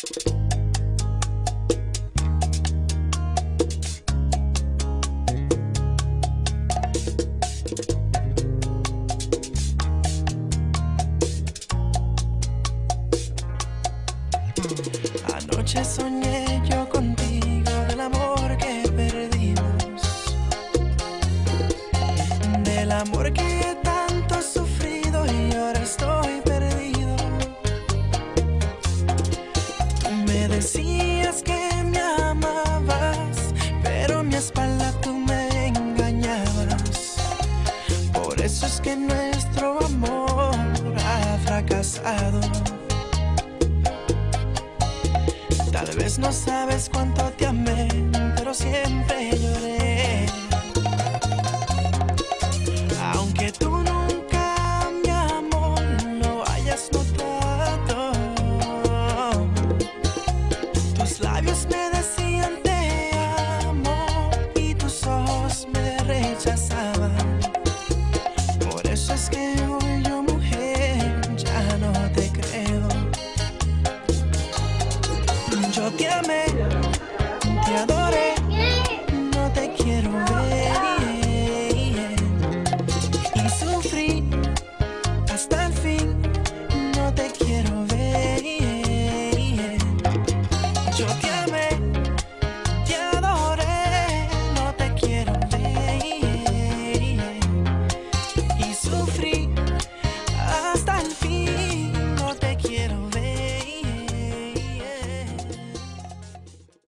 Anoche soñé yo contigo del amor que perdimos, del amor que tanto he sufrido y ahora estoy perdido. Tú me decías que me amabas, pero a mi espalda tú me engañabas. Por eso es que nuestro amor ha fracasado. Tal vez no sabes cuánto te amé, pero siempre lloré.